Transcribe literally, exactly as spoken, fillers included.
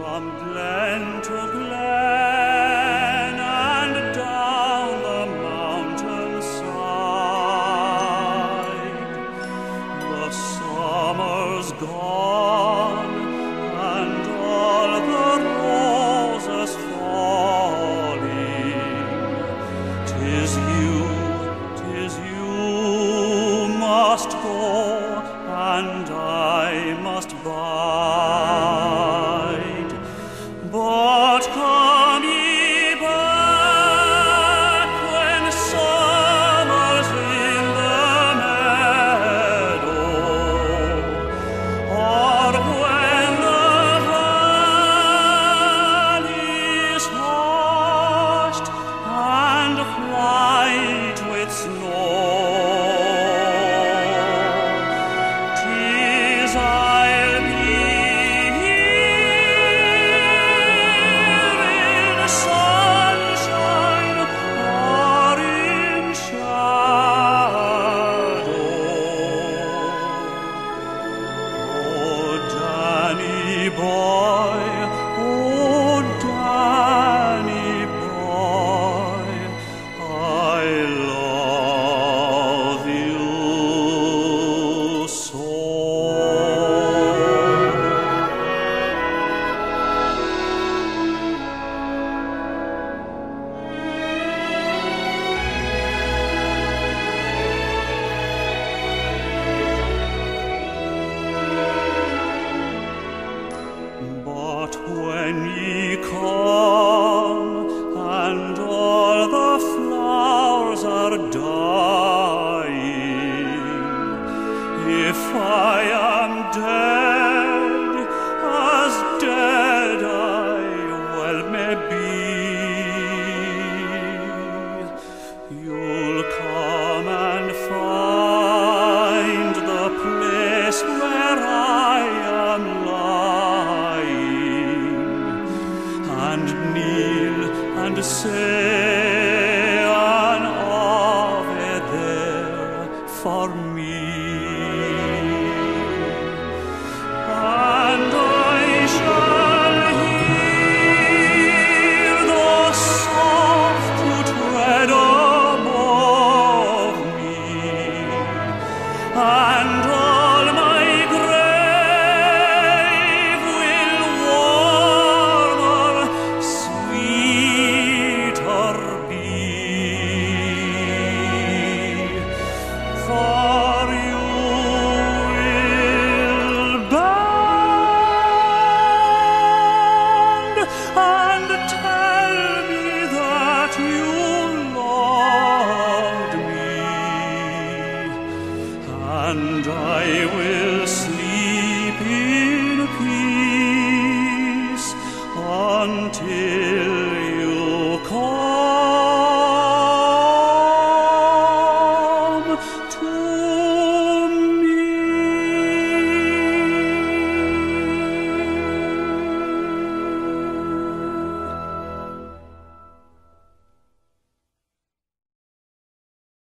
From glen to glen and down the mountain side, the summer's gone and all the roses falling. 'Tis you, 'tis you must go, and I must bide. But come ye back when summer's in the meadow, or when the valley's hushed and white with snow. 'Tis I'll be here in sunshine or in shadow. Oh, Danny boy, oh, Danny boy, I love you so. But when ye come